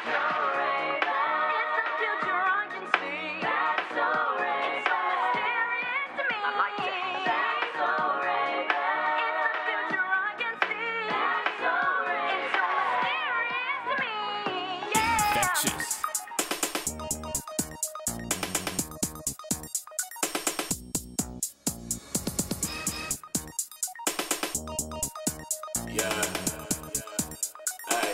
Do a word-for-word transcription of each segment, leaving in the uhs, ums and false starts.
Yeah. Hey.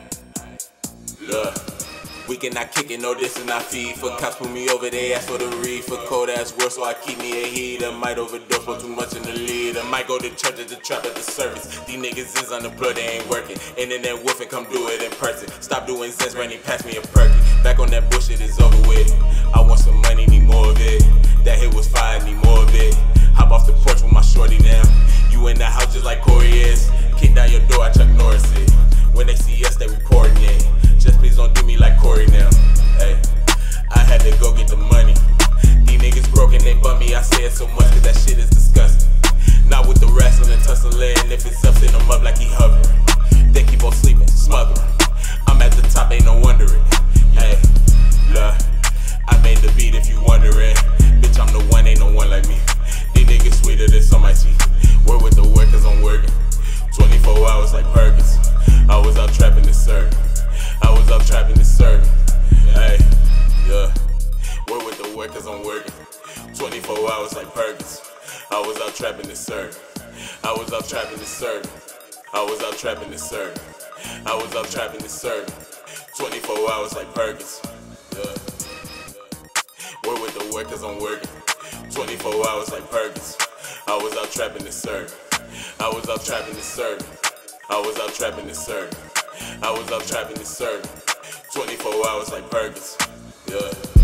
Look. We cannot kick it, no this and not feed. For cops put me over, they ask for the read. For cold ass work, so I keep me a heat. I might overdose, for too much in the lead. I might go to church at the trap at the service. These niggas is on the blood, they ain't working. Internet wolfing, come do it in person. Stop doing zens, running past me a perky. Back on that bullshit, is over with. I want some money, need more of it. That hit was fire, need more of it. Hop off the porch with my shorty now. You in the house just like Corey is. Kick down your door, I Chuck Norris it. When they see us, they reporting it. Just please don't do me like Corey now. Hey, I had to go get the money. These niggas broken, they bum me. I say it so much cause that shit is disgusting. Not with the wrestling and tussling. If it's up, send him up like he hovering. They keep on sleeping, smothering. I'm at the top, ain't no wondering. Hey, look, I made the beat if you wondering. Bitch, I'm the one, ain't no one like me. These niggas sweeter than some I see. Work with the work cause I'm working. twenty-four hours like Perkins. I was out trapping this serving. I was out trapping this serving. Hey, yeah. Work with the work cause I'm working. twenty-four hours like Perkins. I was out trapping this serving. I was out trapping this serving. I was out trapping this serving. I was out trapping this serving. twenty-four hours like Perkins. Yeah. Work with the work cause I'm working. twenty-four hours like Perkins. I was out trapping this serving. I was out trapping this serving. I was out trapping this serving. I was out trapping this serving. twenty-four hours like Perkins. Yeah.